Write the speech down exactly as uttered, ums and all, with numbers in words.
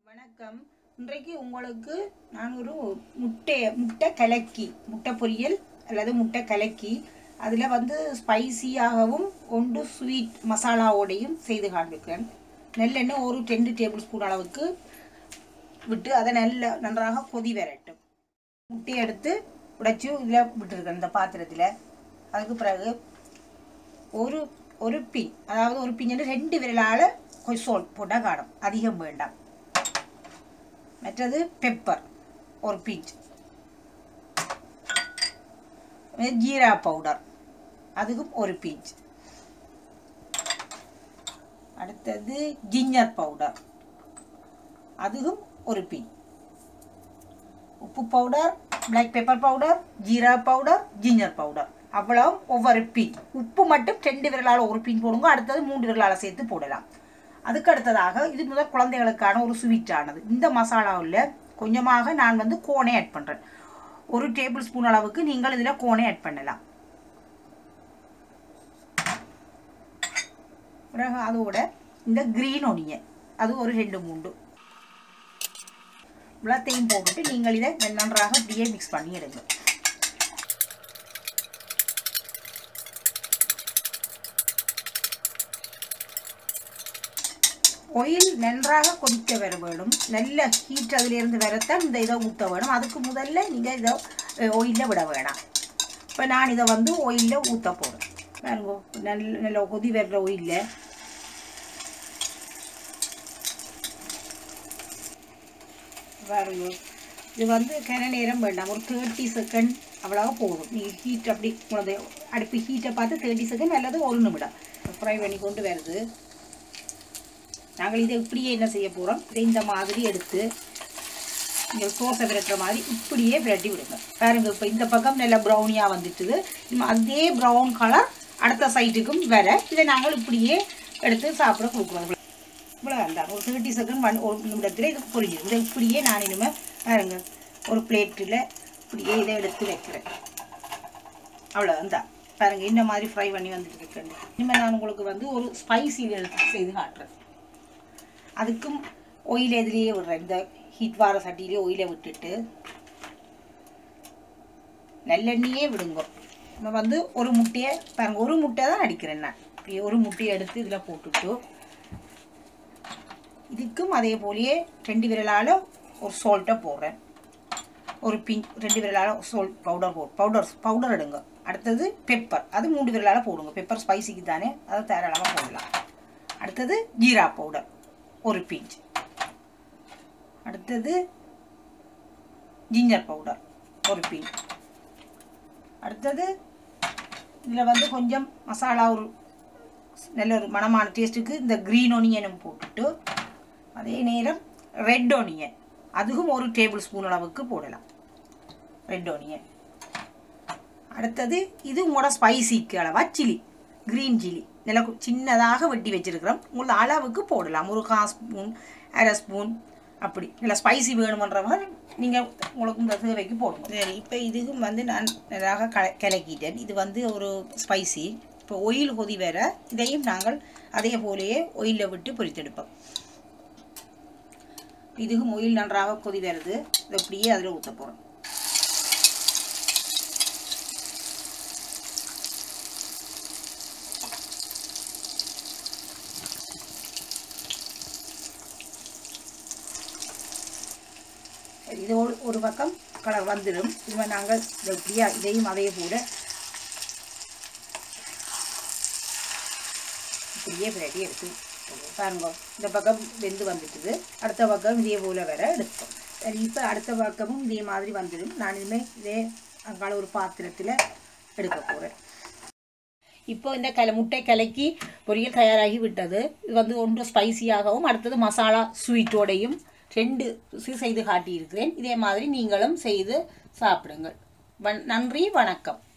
வணக்கம். இன்றைக்கு உங்களுக்கு நான் ஒரு முட்டை முட்டை கலக்கி முட்டை பொரியல் அல்லது முட்டை கலக்கி அதில் வந்து ஸ்பைசியாகவும் ஒன்று ஸ்வீட் மசாலாவோடையும் செய்து காண்பிக்கிறேன். நெல்லெண்ணெய் ஒரு ரெண்டு டேபிள் ஸ்பூன் அளவுக்கு விட்டு அதை நல்ல நன்றாக கொதி வரட்டும். முட்டையை எடுத்து உடைச்சி இதில் விட்டுருக்கேன் இந்த பாத்திரத்தில். அதுக்கு பிறகு ஒரு ஒரு பின், அதாவது ஒரு பின் ரெண்டு விரலால் கொஞ்சம் சோல்ட் போட்டால் காணும், அதிகம் வேண்டாம். மற்றது பெப்பர் ஒரு பிஞ்ச், ஜீரா பவுடர் அதுக்கும் ஒரு பிஞ்ச், அடுத்தது ஜிஞ்சர் பவுடர் அதுக்கும் ஒரு பிஞ்ச், உப்பு powder, black pepper powder, jeera powder, ginger powder அவ்வளவு ஒவ்வொரு பிஞ்ச். உப்பு மட்டும் ரெண்டு விரலால் ஒரு பிஞ்ச் போடுங்க, அடுத்தது மூன்று விரலால் சேர்த்து போடலாம். அதுக்கு அடுத்ததாக இது முதல் குழந்தைகளுக்கான ஒரு ஸ்வீட்டானது. இந்த மசாலாவில் கொஞ்சமாக நான் வந்து கோனை ஆட் பண்ணுறேன். ஒரு டேபிள் ஸ்பூன் அளவுக்கு நீங்கள் இதில் கோனை ஆட் பண்ணலாம். பிறகு அதோட இந்த கிரீன் ஒனியன் அது ஒரு ரெண்டு மூன்று இவ்வளோத்தையும் போட்டுட்டு நீங்கள் இதை நன்றாக இப்படியே மிக்ஸ் பண்ணி எடுங்க. ஆயில் நன்றாக கொதிக்க வர வேணும். நல்ல ஹீட் அதிலிருந்து வரத்தான் இந்த இதை ஊற்ற வேணும். அதுக்கு முதல்ல நீங்கள் இதை ஆயிலில் விட வேணாம். இப்போ நான் இதை வந்து ஆயிலில் ஊற்ற போகிறேன். பாருங்க, நல்ல நல்ல கொதி வர்ற ஆயிலில் பாருங்க. இது வந்து கன நேரம் வேண்டாம், ஒரு தேர்ட்டி செகண்ட் அவ்வளோவா போதும். நீங்கள் ஹீட் அப்படி உங்களது அடுப்பு ஹீட்டை பார்த்து தேர்ட்டி செகண்ட் அல்லது ஒரு நிமிடம் ஃப்ரை பண்ணி கொண்டு வருது. நாங்கள் இதை இப்படியே என்ன செய்ய போகிறோம், இதை இந்த மாதிரி எடுத்து நீங்கள் சோசை விரட்டுற மாதிரி இப்படியே விரட்டி விடுங்க. பாருங்க, இப்போ இந்த பக்கம் நல்லா ப்ரௌனியாக வந்துட்டுது. அதே ப்ரௌன் கலர் அடுத்த சைட்டுக்கும் வர இதை நாங்கள் இப்படியே எடுத்து சாப்பிட கொடுக்குறோம். இவ்வளோ வேண்டாம், ஒரு தேர்ட்டி செகண்ட் ஒன் ஒரு நிமிடத்தில் இது பொரிஞ்சிடும். இதை இப்படியே நான் இனிமேல் பாருங்க ஒரு பிளேட்டில் இப்படியே இதை எடுத்து வைக்கிறேன். அவ்வளோ அந்த பாருங்க இந்த மாதிரி ஃப்ரை பண்ணி வந்துட்டு இருக்கேன். இனிமேல் நான் உங்களுக்கு வந்து ஒரு ஸ்பைசி எடுத்து செய்து காட்டுறேன். அதுக்கும் ஆயில் எதுலேயே விடுறேன். இந்த ஹீட் வார சட்டியிலே ஆயிலை விட்டுட்டு நல்லெண்ணெயே விடுங்க. நம்ம வந்து ஒரு முட்டையை பாருங்க, ஒரு முட்டை தான் அடிக்கிறேன் நான். இப்படி ஒரு முட்டையை எடுத்து இதில் போட்டுட்டு இதுக்கும் அதே போலேயே ரெண்டு விரலால் ஒரு சால்ட்டை போடுறேன். ஒரு பிஞ்ச் ரெண்டு விரலால் சால்ட் பவுடர் போ பவுடர் பவுடர் எடுங்க. அடுத்தது பெப்பர், அது மூன்று விரலால் போடுங்க. பெப்பர் ஸ்பைசிக்கு தானே, அதை தாராளமாக போடலாம். அடுத்தது ஜீரா பவுடர் ஒரு பிஞ்ச், அடுத்தது ஜிஞ்சர் பவுடர் ஒரு பிஞ்ச், அடுத்தது இதில் வந்து கொஞ்சம் மசாலா ஒரு நல்ல ஒரு மணமான டேஸ்ட்டுக்கு இந்த க்ரீன் ஒனியனும் போட்டுட்டு அதே நேரம் ரெட் ஒனியன் அதுவும் ஒரு டேபிள் ஸ்பூன் அளவுக்கு போடலாம். ரெட் ஒனியன் அடுத்தது இது உங்களோட ஸ்பைசிக்கு அளவா சில்லி, க்ரீன் சில்லி நல்லா சின்னதாக வெட்டி வச்சுருக்கிறோம். உங்களுக்கு அளவுக்கு போடலாம், ஒரு கால் ஸ்பூன் அரை ஸ்பூன் அப்படி. நல்லா ஸ்பைசி வேணுமன்றவங்க நீங்கள் உங்களுக்கு இந்த தேவைக்கு போடணும். சரி, இப்போ இதுக்கும் வந்து நான் நல்லாக க கிளக்கிட்டேன். இது வந்து ஒரு ஸ்பைசி. இப்போ ஆயில் கொதி வேற, இதையும் நாங்கள் அதே போலேயே ஆயிலில் விட்டு பொரித்தெடுப்போம். இதுக்கும் ஆயில் நன்றாக கொதி வருது. இதை அப்படியே அதில் ஊற்ற போகிறோம். இது ஒரு பக்கம் கலர் வந்துடும். இதுமாதிரி நாங்கள் இதை இப்படியா இதையும் அதே போல இப்படியே விரட்டி எடுத்து பாருங்க. இந்த பக்கம் வெந்து வந்துட்டுது, அடுத்த பக்கம் இதே போல் வேற எடுப்போம். சரி, இப்போ அடுத்த பக்கமும் இதே மாதிரி வந்துடும். நான் இனிமேல் இதே அங்கால ஒரு பாத்திரத்தில் எடுக்க போகிறேன். இப்போ இந்த கல முட்டை கலக்கி பொரியல் தயாராகி விட்டது. இது வந்து ஒன்று ஸ்பைசியாகவும் அடுத்தது மசாலா ஸ்வீட்டோடையும் ரெண்டு செய்து காட்டியிருக்கிறேன். இதே மாதிரி நீங்களும் செய்து சாப்பிடுங்கள். வன் நன்றி, வணக்கம்.